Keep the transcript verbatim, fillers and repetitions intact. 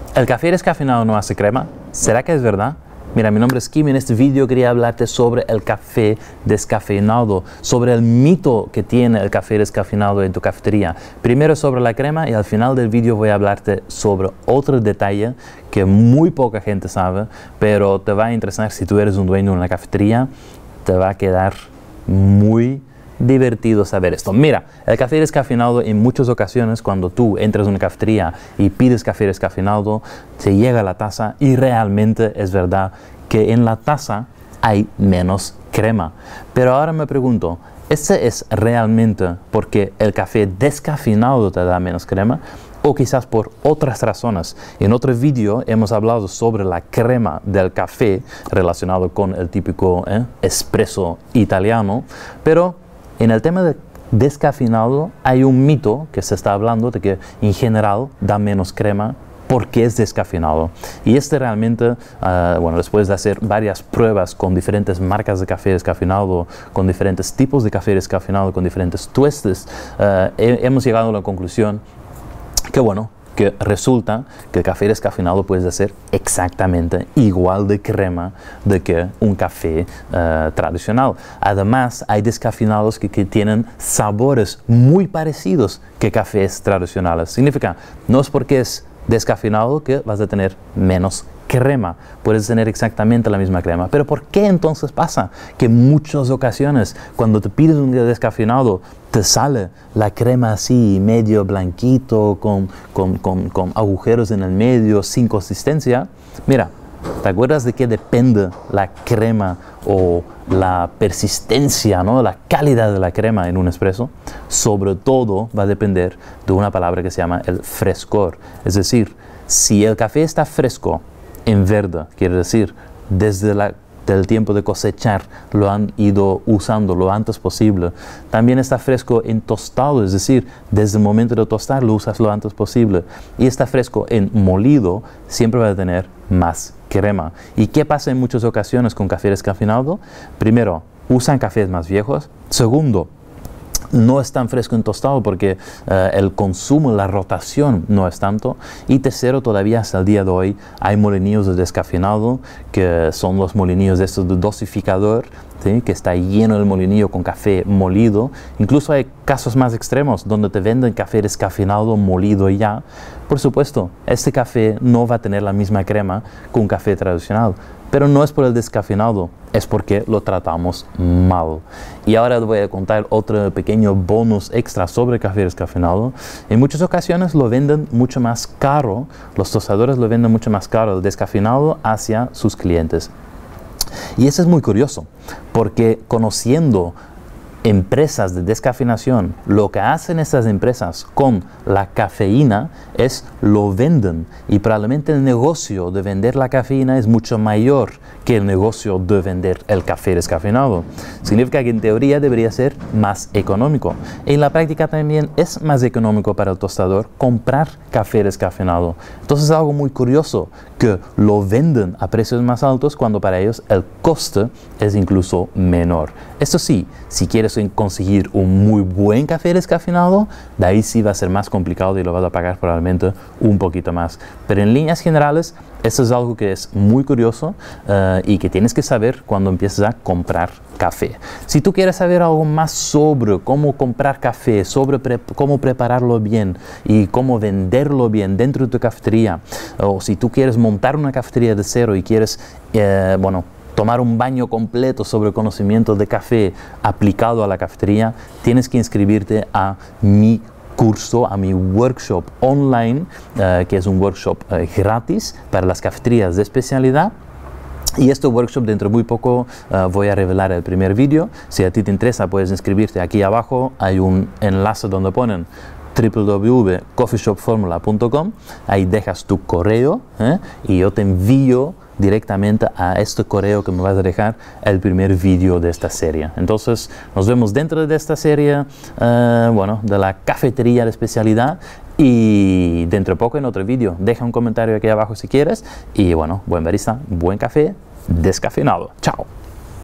¿El café descafeinado no hace crema? ¿Será que es verdad? Mira, mi nombre es Kim y en este vídeo quería hablarte sobre el café descafeinado, sobre el mito que tiene el café descafeinado en tu cafetería. Primero sobre la crema y al final del vídeo voy a hablarte sobre otro detalle que muy poca gente sabe, pero te va a interesar si tú eres un dueño de una cafetería, te va a quedar muy divertido saber esto. Mira, el café descafeinado en muchas ocasiones cuando tú entras a una cafetería y pides café descafeinado, te llega a la taza y realmente es verdad que en la taza hay menos crema. Pero ahora me pregunto, ¿este es realmente porque el café descafeinado te da menos crema? O quizás por otras razones. En otro vídeo hemos hablado sobre la crema del café relacionado con el típico eh, espresso italiano, pero en el tema de descafeinado hay un mito que se está hablando de que en general da menos crema porque es descafeinado. Y este realmente, uh, bueno, después de hacer varias pruebas con diferentes marcas de café descafeinado, con diferentes tipos de café descafeinado, con diferentes tuestes, uh, he, hemos llegado a la conclusión que bueno, que resulta que el café descafeinado puede ser exactamente igual de crema de que un café uh, tradicional. Además, hay descafeinados que, que tienen sabores muy parecidos que cafés tradicionales. Significa, no es porque es descafeinado que vas a tener menos crema, puedes tener exactamente la misma crema. Pero ¿por qué entonces pasa que en muchas ocasiones cuando te pides un día descafeinado te sale la crema así medio blanquito con, con, con, con agujeros en el medio sin consistencia? Mira, ¿te acuerdas de qué depende la crema o la persistencia, ¿no? La calidad de la crema en un espresso? Sobre todo va a depender de una palabra que se llama el frescor. Es decir, si el café está fresco en verde, quiere decir, desde la, el tiempo de cosechar lo han ido usando lo antes posible. También está fresco en tostado, es decir, desde el momento de tostar lo usas lo antes posible. Y está fresco en molido, siempre va a tener más crema. ¿Y qué pasa en muchas ocasiones con café descafeinado? Primero, usan cafés más viejos. Segundo, no es tan fresco en tostado porque uh, el consumo, la rotación no es tanto. Y tercero, todavía hasta el día de hoy hay molinillos de descafeinado que son los molinillos de estos de dosificador, ¿sí? Que está lleno el molinillo con café molido. Incluso hay casos más extremos donde te venden café descafeinado molido ya. Por supuesto, este café no va a tener la misma crema que un café tradicional. Pero no es por el descafeinado, es porque lo tratamos mal. Y ahora te voy a contar otro pequeño bonus extra sobre el café descafeinado. En muchas ocasiones lo venden mucho más caro, los tostadores lo venden mucho más caro el descafeinado hacia sus clientes. Y eso es muy curioso, porque conociendo empresas de descafeinación, lo que hacen estas empresas con la cafeína es lo venden, y probablemente el negocio de vender la cafeína es mucho mayor que el negocio de vender el café descafeinado. Significa que en teoría debería ser más económico. En la práctica también es más económico para el tostador comprar café descafeinado. Entonces es algo muy curioso que lo venden a precios más altos cuando para ellos el coste es incluso menor. Esto sí, si quieres conseguir un muy buen café descafeinado, de ahí sí va a ser más complicado y lo vas a pagar probablemente un poquito más. Pero en líneas generales, esto es algo que es muy curioso uh, y que tienes que saber cuando empieces a comprar café. Si tú quieres saber algo más sobre cómo comprar café, sobre pre cómo prepararlo bien y cómo venderlo bien dentro de tu cafetería, o si tú quieres montar una cafetería de cero y quieres, eh, bueno, tomar un baño completo sobre conocimiento de café aplicado a la cafetería, tienes que inscribirte a mi curso, a mi workshop online, uh, que es un workshop uh, gratis para las cafeterías de especialidad. Y este workshop dentro de muy poco uh, voy a revelar el primer vídeo. Si a ti te interesa, puedes inscribirte. Aquí abajo hay un enlace donde ponen w w w punto coffee shop formula punto com. Ahí dejas tu correo ¿eh? y yo te envío directamente a este correo que me vas a dejar el primer vídeo de esta serie. Entonces nos vemos dentro de esta serie uh, bueno, de la cafetería de especialidad, y dentro de poco en otro vídeo. Deja un comentario aquí abajo si quieres, y bueno, buen barista, buen café descafeinado. Chao.